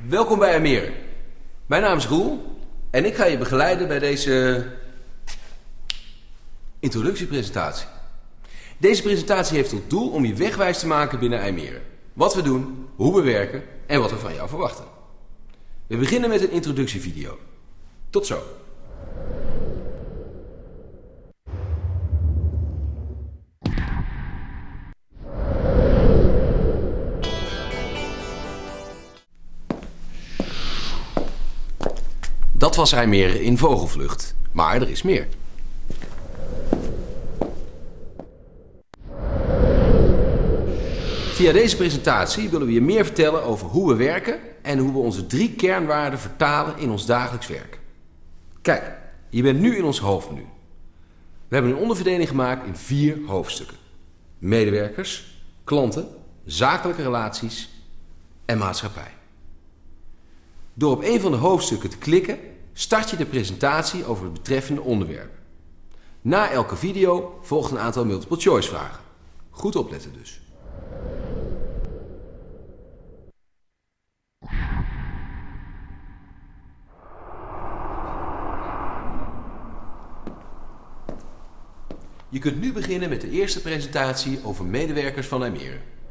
Welkom bij Almere. Mijn naam is Roel en ik ga je begeleiden bij deze introductiepresentatie. Deze presentatie heeft tot doel om je wegwijs te maken binnen Almere. Wat we doen, hoe we werken en wat we van jou verwachten. We beginnen met een introductievideo. Tot zo. Dat was Almere in vogelvlucht, maar er is meer. Via deze presentatie willen we je meer vertellen over hoe we werken en hoe we onze 3 kernwaarden vertalen in ons dagelijks werk. Kijk, je bent nu in ons hoofdmenu. We hebben een onderverdeling gemaakt in 4 hoofdstukken. Medewerkers, klanten, zakelijke relaties en maatschappij. Door op een van de hoofdstukken te klikken, start je de presentatie over het betreffende onderwerp. Na elke video volgt een aantal multiple choice vragen. Goed opletten dus. Je kunt nu beginnen met de eerste presentatie over medewerkers van Almere.